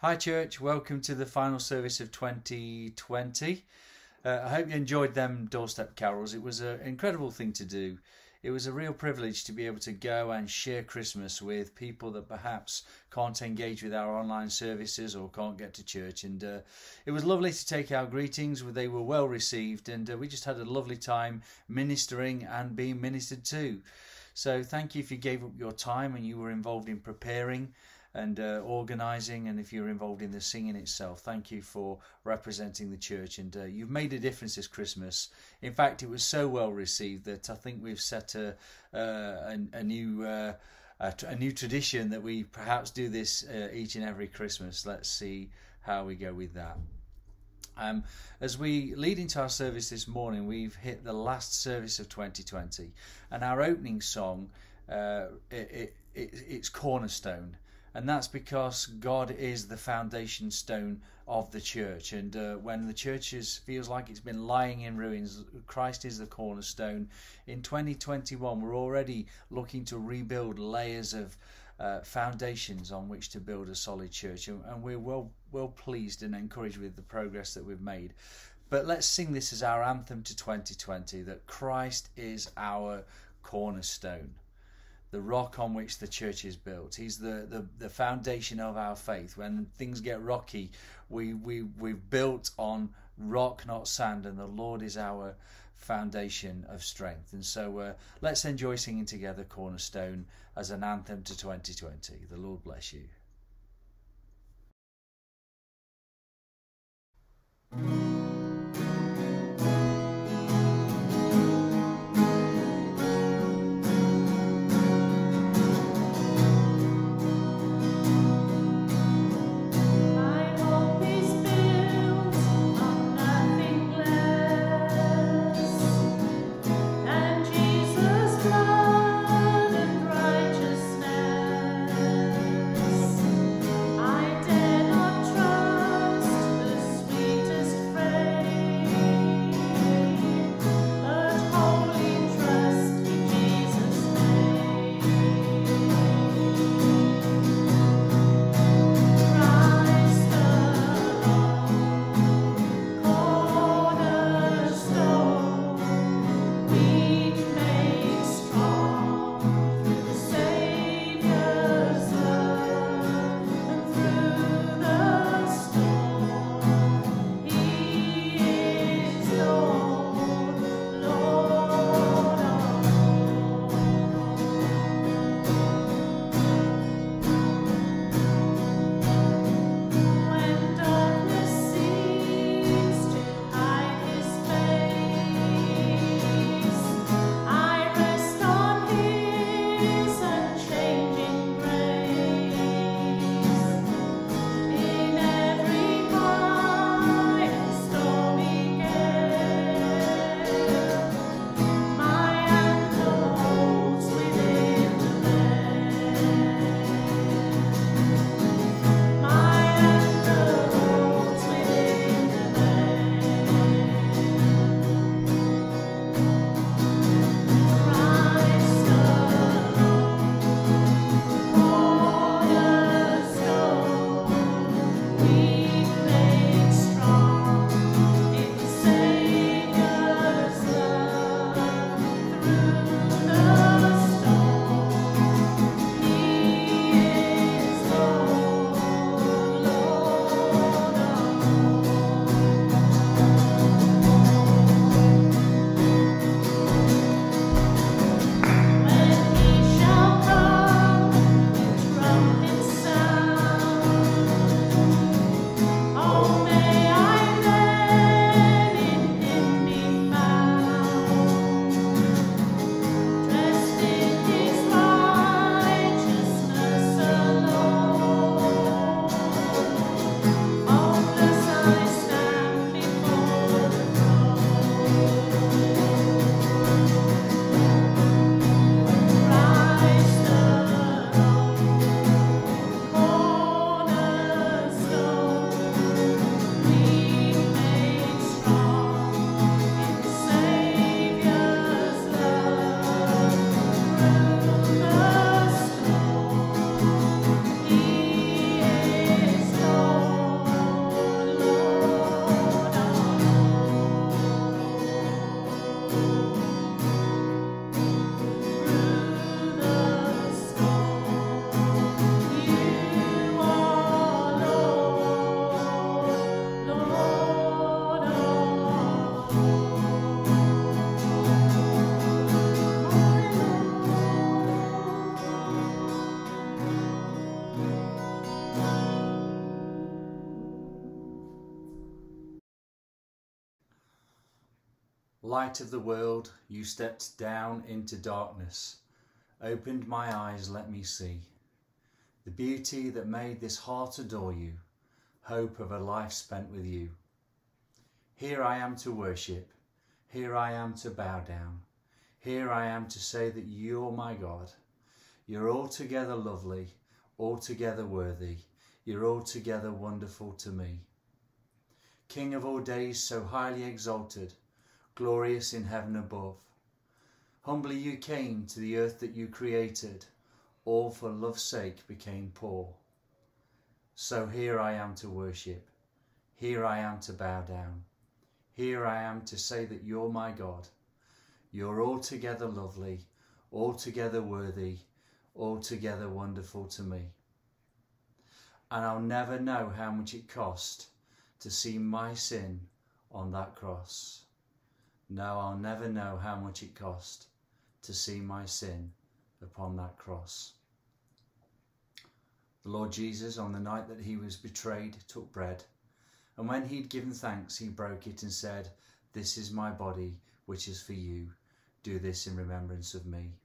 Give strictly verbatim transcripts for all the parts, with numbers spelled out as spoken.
Hi church, welcome to the final service of twenty twenty. Uh, I hope you enjoyed them doorstep carols. It was an incredible thing to do. It was a real privilege to be able to go and share Christmas with people that perhaps can't engage with our online services or can't get to church. And uh, it was lovely to take our greetings. They were well received, and uh, we just had a lovely time ministering and being ministered to. So thank you if you gave up your time and you were involved in preparing and uh, organising, and if you're involved in the singing itself. Thank you for representing the church, and uh, you've made a difference this Christmas. In fact, it was so well received that I think we've set a uh, a, a new uh, a, a new tradition that we perhaps do this uh, each and every Christmas. Let's see how we go with that. Um, as we lead into our service this morning, we've hit the last service of twenty twenty, and our opening song, uh, it, it, it, it's Cornerstone. And that's because God is the foundation stone of the church. And uh, when the church is, feels like it's been lying in ruins, Christ is the cornerstone. In twenty twenty-one, we're already looking to rebuild layers of uh, foundations on which to build a solid church. And, and we're well, well pleased and encouraged with the progress that we've made. But let's sing this as our anthem to twenty twenty, that Christ is our cornerstone, the rock on which the church is built. He's the, the, the foundation of our faith. When things get rocky, we, we, we've built on rock, not sand, and the Lord is our foundation of strength. And so uh, let's enjoy singing together Cornerstone as an anthem to twenty twenty. The Lord bless you. I dare not trust the sweetest friend. Light of the world, you stepped down into darkness, opened my eyes, let me see the beauty that made this heart adore you, hope of a life spent with you. Here I am to worship, here I am to bow down, here I am to say that you're my God. You're altogether lovely, altogether worthy, you're altogether wonderful to me. King of all days, so highly exalted, glorious in heaven above. Humbly you came to the earth that you created, all for love's sake became poor. So here I am to worship, here I am to bow down, here I am to say that you're my God. You're altogether lovely, altogether worthy, altogether wonderful to me. And I'll never know how much it cost to see my sin on that cross. No, I'll never know how much it cost to see my sin upon that cross. The Lord Jesus, on the night that he was betrayed, took bread, and when he'd given thanks, he broke it and said, "This is my body, which is for you. Do this in remembrance of me."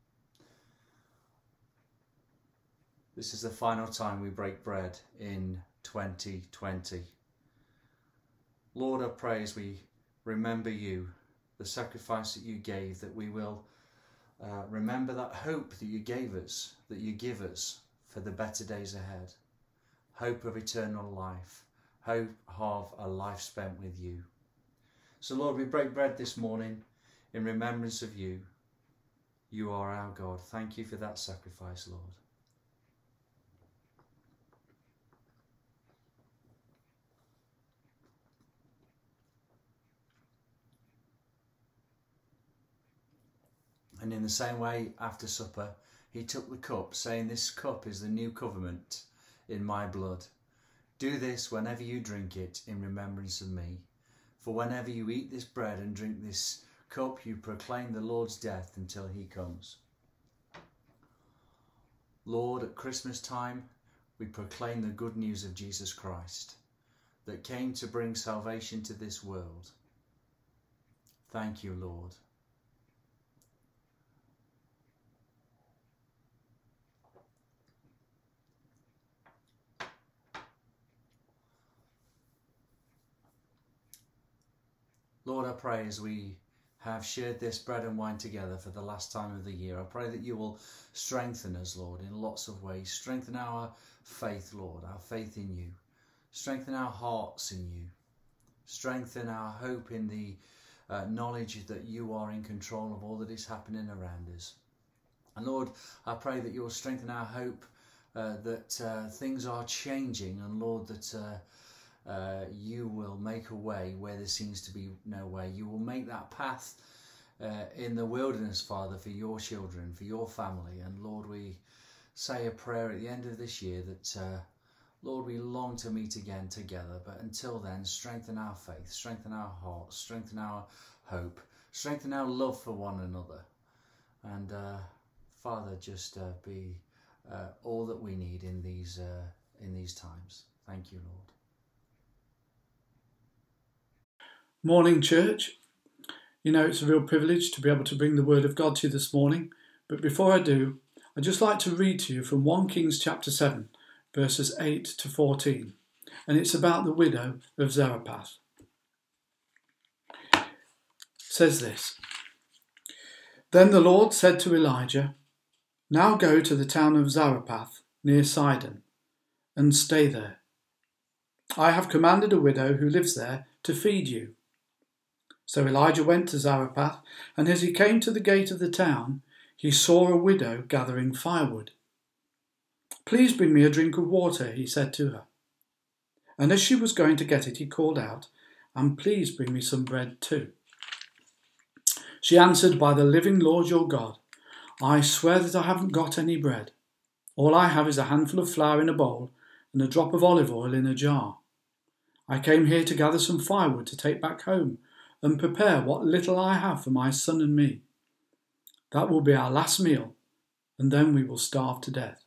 This is the final time we break bread in twenty twenty. Lord, I pray as we remember you, the sacrifice that you gave, that we will uh, remember that hope that you gave us, that you give us for the better days ahead. Hope of eternal life, hope of a life spent with you. So Lord, we break bread this morning in remembrance of you. You are our God. Thank you for that sacrifice, Lord. And in the same way, after supper, he took the cup, saying, "This cup is the new covenant in my blood. Do this whenever you drink it in remembrance of me. For whenever you eat this bread and drink this cup, you proclaim the Lord's death until he comes." Lord, at Christmas time, we proclaim the good news of Jesus Christ, that came to bring salvation to this world. Thank you, Lord. Lord, I pray as we have shared this bread and wine together for the last time of the year, I pray that you will strengthen us, Lord, in lots of ways. Strengthen our faith, Lord, our faith in you. Strengthen our hearts in you. Strengthen our hope in the uh, knowledge that you are in control of all that is happening around us. And Lord, I pray that you will strengthen our hope uh, that uh, things are changing, and Lord, that uh, Uh, you will make a way where there seems to be no way. You will make that path uh, in the wilderness, Father, for your children, for your family. And Lord, we say a prayer at the end of this year that, uh, Lord, we long to meet again together. But until then, strengthen our faith, strengthen our hearts, strengthen our hope, strengthen our love for one another. And uh, Father, just uh, be uh, all that we need in these, uh, in these times. Thank you, Lord. Morning, church. You know, it's a real privilege to be able to bring the word of God to you this morning. But before I do, I'd just like to read to you from First Kings chapter seven, verses eight to fourteen. And it's about the widow of Zarephath. It says this: "Then the Lord said to Elijah, 'Now go to the town of Zarephath near Sidon and stay there. I have commanded a widow who lives there to feed you.' So Elijah went to Zarephath, and as he came to the gate of the town, he saw a widow gathering firewood. 'Please bring me a drink of water,' he said to her. And as she was going to get it, he called out, 'And please bring me some bread too.' She answered, 'By the living Lord your God, I swear that I haven't got any bread. All I have is a handful of flour in a bowl and a drop of olive oil in a jar. I came here to gather some firewood to take back home and prepare what little I have for my son and me. That will be our last meal, and then we will starve to death.'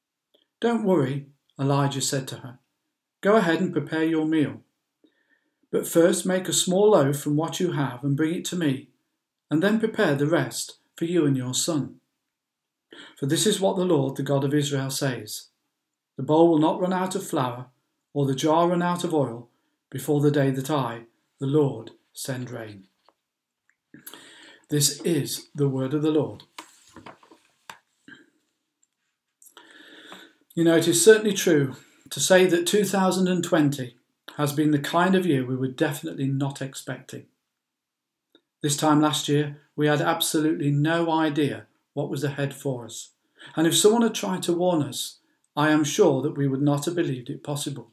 'Don't worry,' Elijah said to her. 'Go ahead and prepare your meal. But first make a small loaf from what you have and bring it to me, and then prepare the rest for you and your son. For this is what the Lord, the God of Israel, says: the bowl will not run out of flour, or the jar run out of oil, before the day that I, the Lord, send rain. This is the word of the Lord. You know, it is certainly true to say that two thousand twenty has been the kind of year we were definitely not expecting. This time last year, we had absolutely no idea what was ahead for us. And if someone had tried to warn us, I am sure that we would not have believed it possible.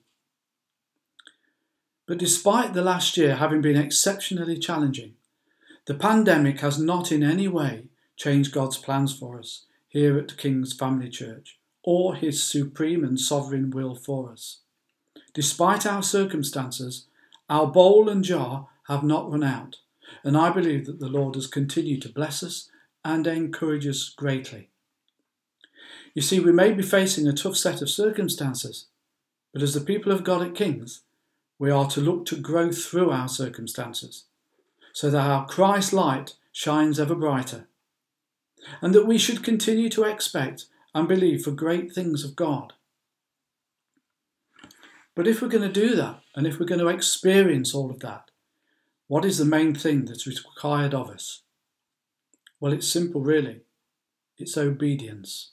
But despite the last year having been exceptionally challenging, the pandemic has not in any way changed God's plans for us here at the King's Family Church, or his supreme and sovereign will for us. Despite our circumstances, our bowl and jar have not run out, and I believe that the Lord has continued to bless us and encourage us greatly. You see, we may be facing a tough set of circumstances, but as the people of God at King's, we are to look to grow through our circumstances, so that our Christ light shines ever brighter, and that we should continue to expect and believe for great things of God. But if we're going to do that, and if we're going to experience all of that, what is the main thing that's required of us? Well, it's simple really. It's obedience.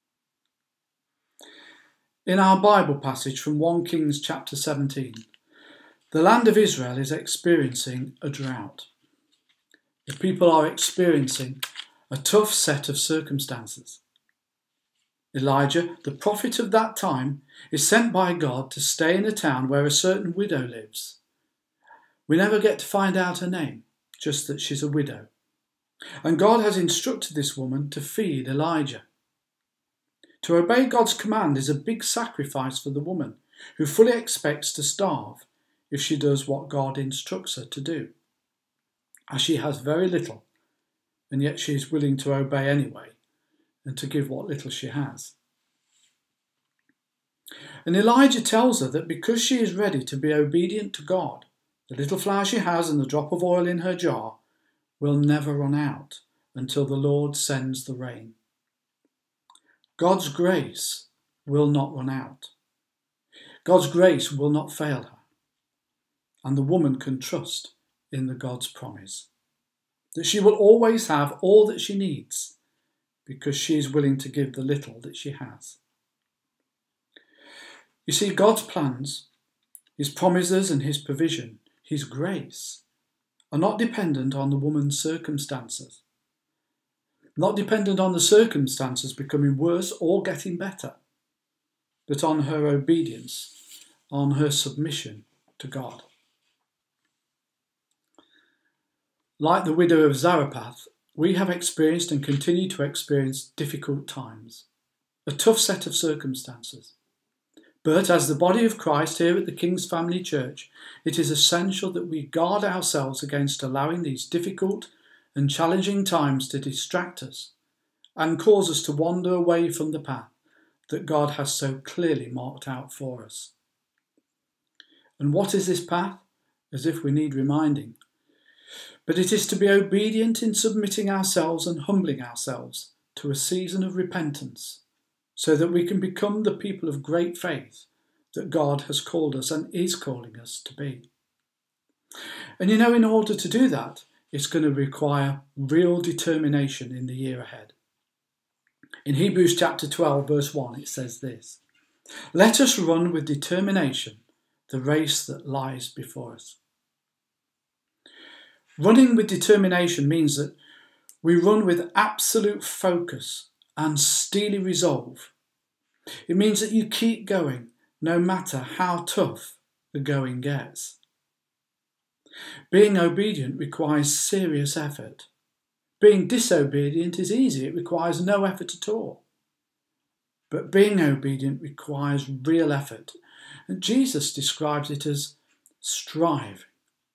In our Bible passage from First Kings chapter seventeen, the land of Israel is experiencing a drought. The people are experiencing a tough set of circumstances. Elijah, the prophet of that time, is sent by God to stay in a town where a certain widow lives. We never get to find out her name, just that she's a widow. And God has instructed this woman to feed Elijah. To obey God's command is a big sacrifice for the woman, who fully expects to starve if she does what God instructs her to do, as she has very little, and yet she is willing to obey anyway, and to give what little she has. And Elijah tells her that because she is ready to be obedient to God, the little flour she has and the drop of oil in her jar will never run out until the Lord sends the rain. God's grace will not run out. God's grace will not fail her. And the woman can trust in the God's promise that she will always have all that she needs, because she is willing to give the little that she has. You see, God's plans, his promises and his provision, his grace, are not dependent on the woman's circumstances. Not dependent on the circumstances becoming worse or getting better, but on her obedience, on her submission to God. Like the widow of Zarephath, we have experienced and continue to experience difficult times, a tough set of circumstances. But as the body of Christ here at the King's Family Church, it is essential that we guard ourselves against allowing these difficult and challenging times to distract us and cause us to wander away from the path that God has so clearly marked out for us. And what is this path? As if we need reminding. But it is to be obedient in submitting ourselves and humbling ourselves to a season of repentance, so that we can become the people of great faith that God has called us and is calling us to be. And you know, in order to do that, it's going to require real determination in the year ahead. In Hebrews chapter twelve, verse one, it says this: "Let us run with determination the race that lies before us." Running with determination means that we run with absolute focus and steely resolve. It means that you keep going no matter how tough the going gets. Being obedient requires serious effort. Being disobedient is easy, it requires no effort at all. But being obedient requires real effort. And Jesus describes it as strive.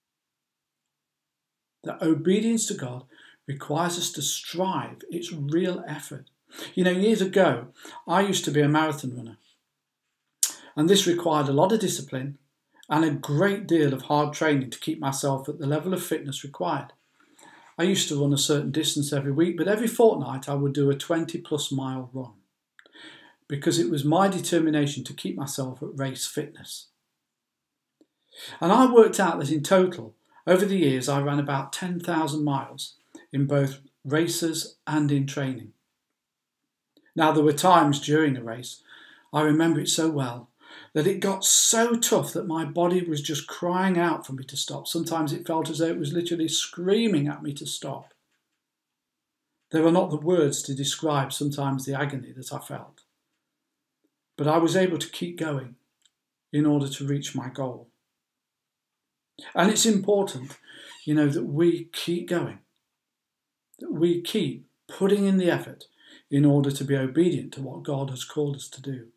That obedience to God requires us to strive. It's real effort. You know, years ago, I used to be a marathon runner. And this required a lot of discipline and a great deal of hard training to keep myself at the level of fitness required. I used to run a certain distance every week, but every fortnight I would do a twenty plus mile run because it was my determination to keep myself at race fitness. And I worked out that in total, over the years, I ran about ten thousand miles in both races and in training. Now, there were times during a race, I remember it so well, that it got so tough that my body was just crying out for me to stop. Sometimes it felt as though it was literally screaming at me to stop. There are not the words to describe sometimes the agony that I felt. But I was able to keep going in order to reach my goal. And it's important, you know, that we keep going, that we keep putting in the effort in order to be obedient to what God has called us to do.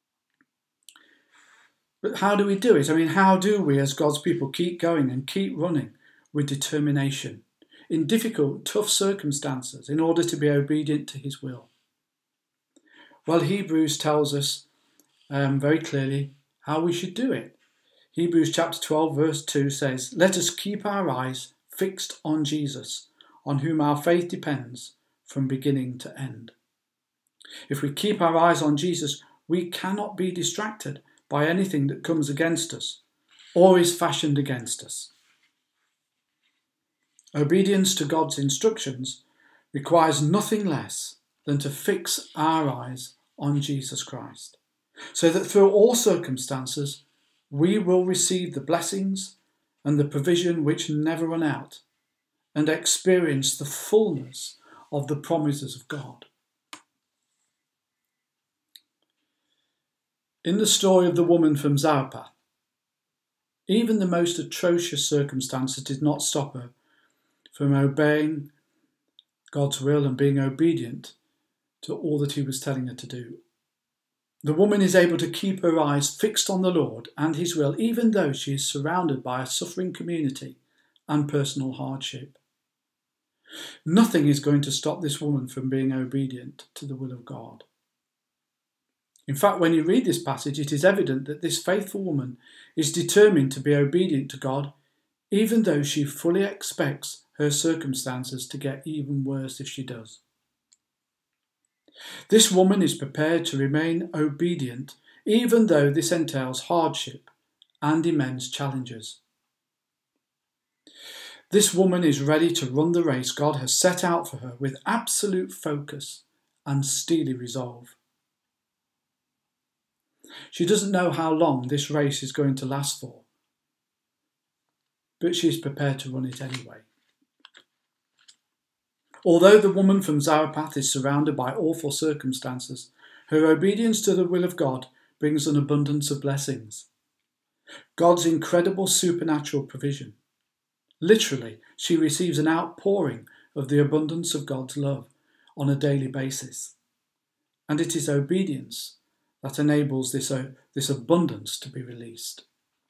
But how do we do it? I mean, how do we as God's people keep going and keep running with determination in difficult, tough circumstances in order to be obedient to his will? Well, Hebrews tells us um, very clearly how we should do it. Hebrews chapter twelve verse two says, "Let us keep our eyes fixed on Jesus, on whom our faith depends from beginning to end." If we keep our eyes on Jesus, we cannot be distracted by anything that comes against us or is fashioned against us. Obedience to God's instructions requires nothing less than to fix our eyes on Jesus Christ, so that through all circumstances we will receive the blessings and the provision which never run out, and experience the fullness of the promises of God. In the story of the woman from Zarephath, even the most atrocious circumstances did not stop her from obeying God's will and being obedient to all that he was telling her to do. The woman is able to keep her eyes fixed on the Lord and his will, even though she is surrounded by a suffering community and personal hardship. Nothing is going to stop this woman from being obedient to the will of God. In fact, when you read this passage, it is evident that this faithful woman is determined to be obedient to God, even though she fully expects her circumstances to get even worse if she does. This woman is prepared to remain obedient, even though this entails hardship and immense challenges. This woman is ready to run the race God has set out for her with absolute focus and steely resolve. She doesn't know how long this race is going to last for, but she's prepared to run it anyway. Although the woman from Zarephath is surrounded by awful circumstances, her obedience to the will of God brings an abundance of blessings. God's incredible supernatural provision. Literally, she receives an outpouring of the abundance of God's love on a daily basis. And it is obedience that enables this, uh, this abundance to be released.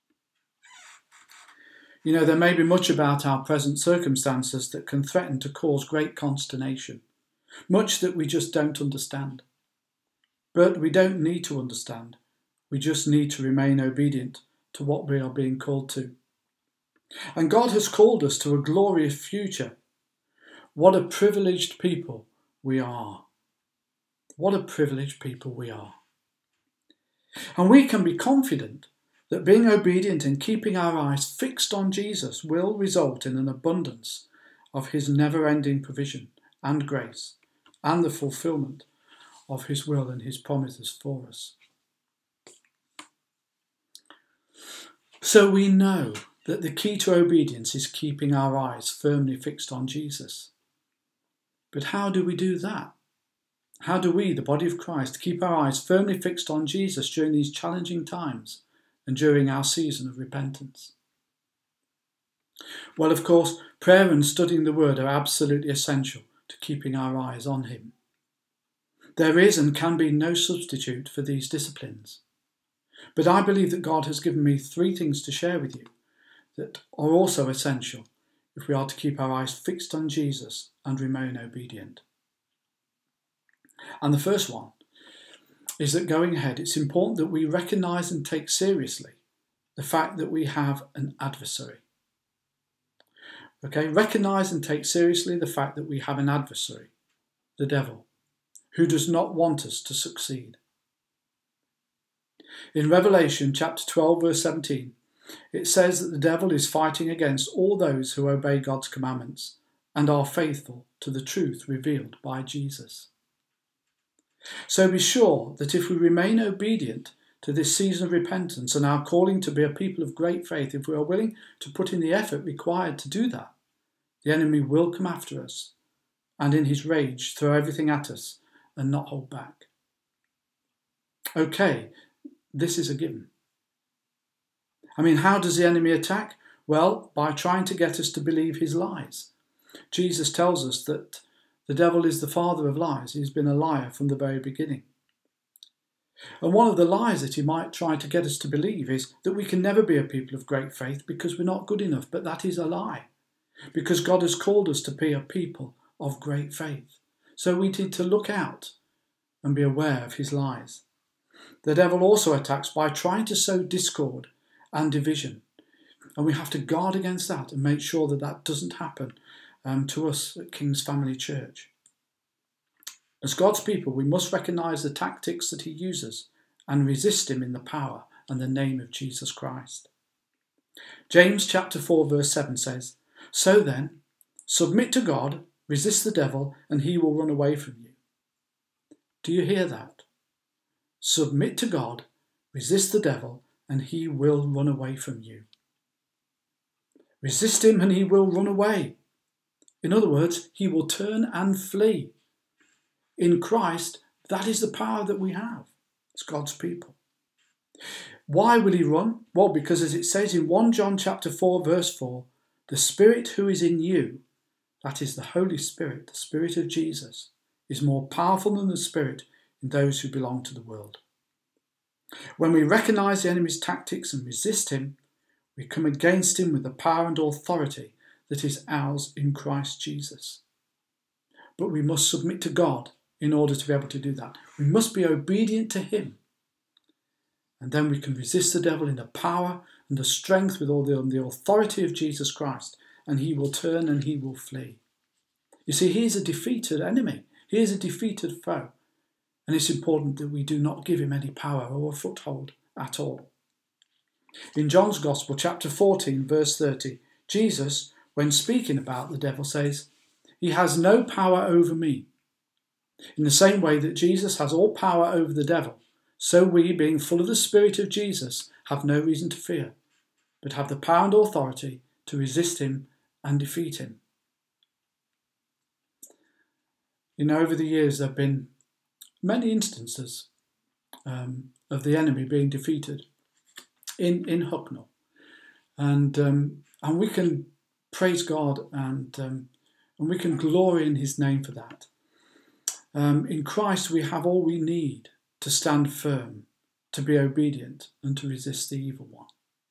You know, there may be much about our present circumstances that can threaten to cause great consternation, much that we just don't understand. But we don't need to understand. We just need to remain obedient to what we are being called to. And God has called us to a glorious future. What a privileged people we are. What a privileged people we are. And we can be confident that being obedient and keeping our eyes fixed on Jesus will result in an abundance of his never-ending provision and grace and the fulfillment of his will and his promises for us. So we know that the key to obedience is keeping our eyes firmly fixed on Jesus. But how do we do that? How do we, the body of Christ, keep our eyes firmly fixed on Jesus during these challenging times and during our season of repentance? Well, of course, prayer and studying the Word are absolutely essential to keeping our eyes on him. There is and can be no substitute for these disciplines. But I believe that God has given me three things to share with you that are also essential if we are to keep our eyes fixed on Jesus and remain obedient. And the first one is that going ahead, it's important that we recognise and take seriously the fact that we have an adversary. Okay, recognise and take seriously the fact that we have an adversary, the devil, who does not want us to succeed. In Revelation chapter twelve verse seventeen, it says that the devil is fighting against all those who obey God's commandments and are faithful to the truth revealed by Jesus. So be sure that if we remain obedient to this season of repentance and our calling to be a people of great faith, if we are willing to put in the effort required to do that, the enemy will come after us and in his rage throw everything at us and not hold back. Okay, this is a given. I mean, how does the enemy attack? Well, by trying to get us to believe his lies. Jesus tells us that the devil is the father of lies. He's been a liar from the very beginning. And one of the lies that he might try to get us to believe is that we can never be a people of great faith because we're not good enough. But that is a lie, because God has called us to be a people of great faith. So we need to look out and be aware of his lies. The devil also attacks by trying to sow discord and division. And we have to guard against that and make sure that that doesn't happen um, to us at King's Family Church. As God's people, we must recognise the tactics that he uses and resist him in the power and the name of Jesus Christ. James chapter four verse seven says, "So then, submit to God, resist the devil, and he will run away from you." Do you hear that? Submit to God, resist the devil, and he will run away from you. Resist him and he will run away. In other words, he will turn and flee. In Christ, that is the power that we have as God's people. Why will he run? Well, because as it says in First John chapter four verse four, the Spirit who is in you, that is the Holy Spirit, the Spirit of Jesus, is more powerful than the Spirit in those who belong to the world. When we recognise the enemy's tactics and resist him, we come against him with the power and authority that is ours in Christ Jesus. But we must submit to God in order to be able to do that. We must be obedient to him. And then we can resist the devil in the power and the strength with all the, the authority of Jesus Christ. And he will turn and he will flee. You see, he is a defeated enemy. He is a defeated foe. And it's important that we do not give him any power or foothold at all. In John's Gospel, chapter fourteen, verse thirty, Jesus, when speaking about the devil, says, "He has no power over me." In the same way that Jesus has all power over the devil, so we, being full of the Spirit of Jesus, have no reason to fear, but have the power and authority to resist him and defeat him. You know, over the years there have been many instances um, of the enemy being defeated in, in Hucknall. And um, and we can praise God and, um, and we can glory in his name for that. Um, in Christ we have all we need to stand firm, to be obedient and to resist the evil one.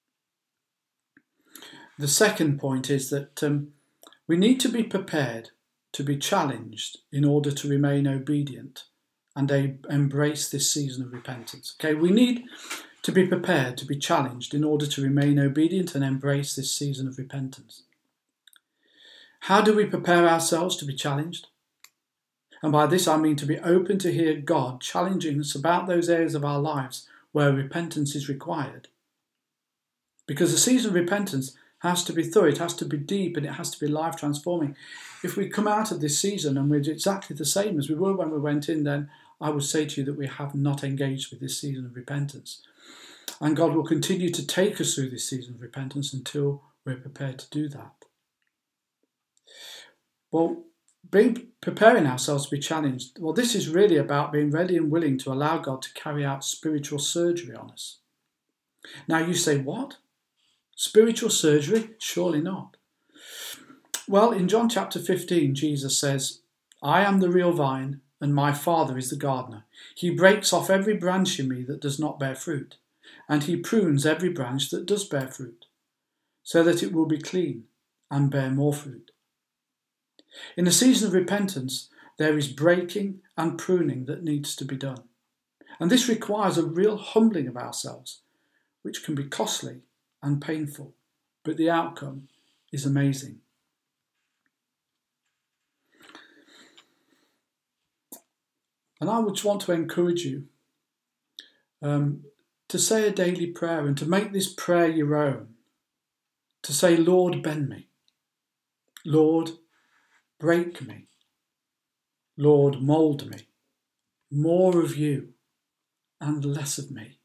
The second point is that um, we need to be prepared to be challenged in order to remain obedient and a, embrace this season of repentance. Okay, we need to be prepared to be challenged in order to remain obedient and embrace this season of repentance. How do we prepare ourselves to be challenged? And by this I mean to be open to hear God challenging us about those areas of our lives where repentance is required. Because the season of repentance has to be thorough, it has to be deep, and it has to be life transforming. If we come out of this season and we're exactly the same as we were when we went in, then I would say to you that we have not engaged with this season of repentance. And God will continue to take us through this season of repentance until we're prepared to do that. Well, being, preparing ourselves to be challenged, well, this is really about being ready and willing to allow God to carry out spiritual surgery on us. Now you say, what? Spiritual surgery? Surely not. Well, in John chapter fifteen, Jesus says, "I am the real vine, and my Father is the gardener. He breaks off every branch in me that does not bear fruit, and he prunes every branch that does bear fruit, so that it will be clean and bear more fruit." In the season of repentance, there is breaking and pruning that needs to be done. And this requires a real humbling of ourselves, which can be costly and painful, but the outcome is amazing. And I would want to encourage you um, to say a daily prayer and to make this prayer your own. To say, Lord, bend me. Lord, break me. Lord, mould me. More of you and less of me.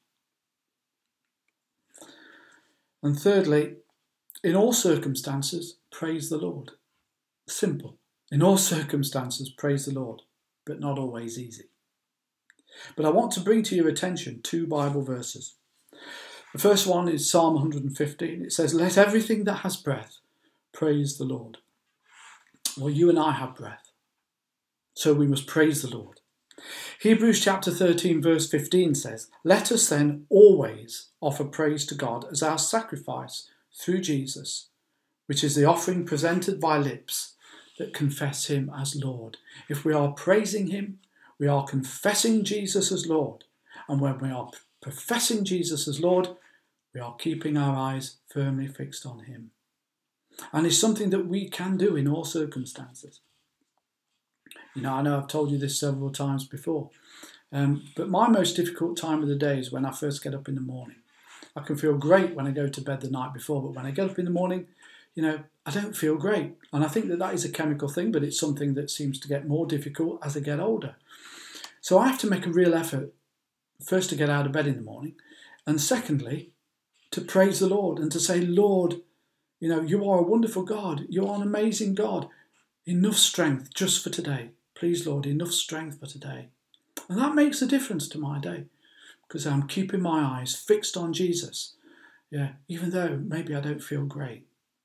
And thirdly, in all circumstances, praise the Lord. Simple. In all circumstances, praise the Lord, but not always easy. But I want to bring to your attention two Bible verses. The first one is Psalm one hundred fifteen. It says, let everything that has breath praise the Lord. Well, you and I have breath, so we must praise the Lord. Hebrews chapter thirteen verse fifteen says, let us then always offer praise to God as our sacrifice through Jesus, which is the offering presented by lips that confess him as Lord. If we are praising him, we are confessing Jesus as Lord. And when we are professing Jesus as Lord, we are keeping our eyes firmly fixed on him. And it's something that we can do in all circumstances. You know, I know I've told you this several times before, um, but my most difficult time of the day is when I first get up in the morning. I can feel great when I go to bed the night before, but when I get up in the morning, you know, I don't feel great. And I think that that is a chemical thing, but it's something that seems to get more difficult as I get older. So I have to make a real effort, first to get out of bed in the morning, and secondly, to praise the Lord and to say, Lord, you know, you are a wonderful God. You are an amazing God. Enough strength just for today. Please, Lord, enough strength for today. And that makes a difference to my day because I'm keeping my eyes fixed on Jesus. Yeah, even though maybe I don't feel great.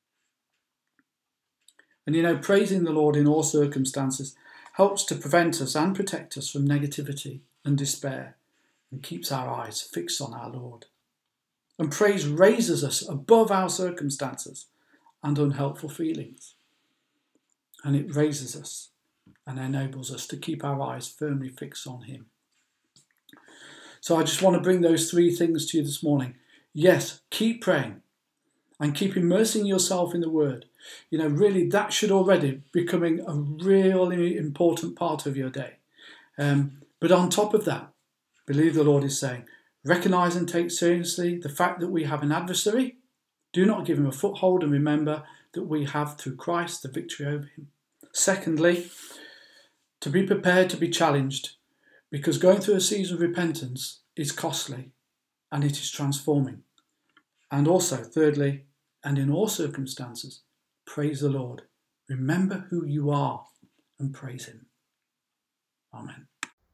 And you know, praising the Lord in all circumstances helps to prevent us and protect us from negativity and despair and keeps our eyes fixed on our Lord. And praise raises us above our circumstances and unhelpful feelings. And it raises us and enables us to keep our eyes firmly fixed on him. So I just want to bring those three things to you this morning. Yes, keep praying and keep immersing yourself in the word. You know, really that should already be becoming a really important part of your day. Um, but on top of that, believe the Lord is saying, recognise and take seriously the fact that we have an adversary. Do not give him a foothold and remember that we have through Christ the victory over him. Secondly, to be prepared to be challenged because going through a season of repentance is costly and it is transforming. And also, thirdly, and in all circumstances, praise the Lord. Remember who you are and praise him. Amen.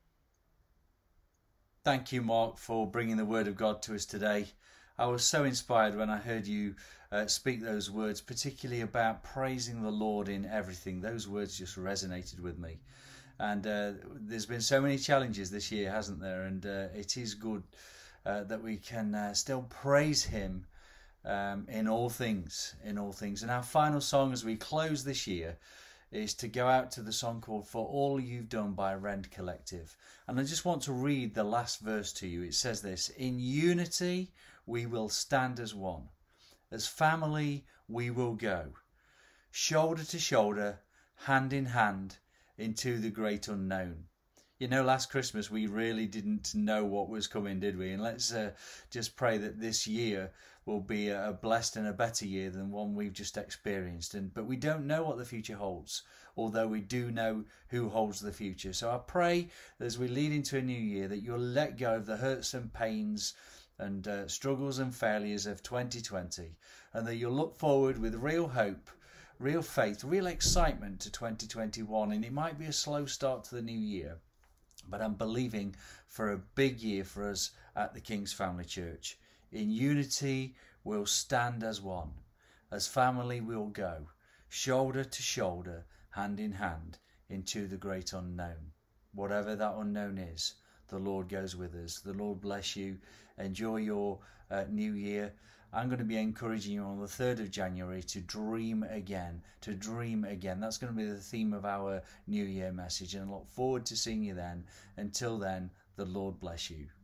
Thank you, Mark, for bringing the word of God to us today. I was so inspired when I heard you uh, speak those words, particularly about praising the Lord in everything. Those words just resonated with me. And uh, there's been so many challenges this year, hasn't there? And uh, it is good uh, that we can uh, still praise him um, in all things, in all things. And our final song as we close this year is to go out to the song called For All You've Done by Rend Collective. And I just want to read the last verse to you. It says this: in unity we will stand as one. As family we will go. Shoulder to shoulder, hand in hand, into the great unknown. You know, last Christmas we really didn't know what was coming, did we? And let's uh, just pray that this year will be a blessed and a better year than one we've just experienced. And but we don't know what the future holds, although we do know who holds the future. So I pray that as we lead into a new year that you'll let go of the hurts and pains and uh, struggles and failures of twenty twenty, and that you'll look forward with real hope, real faith, real excitement to twenty twenty-one. And it might be a slow start to the new year, but I'm believing for a big year for us at the King's Family Church. In unity, we'll stand as one. As family, we'll go, shoulder to shoulder, hand in hand, into the great unknown. Whatever that unknown is, the Lord goes with us. The Lord bless you. Enjoy your uh, new year. I'm going to be encouraging you on the third of January to dream again, to dream again. That's going to be the theme of our New Year message, and I look forward to seeing you then. Until then, the Lord bless you.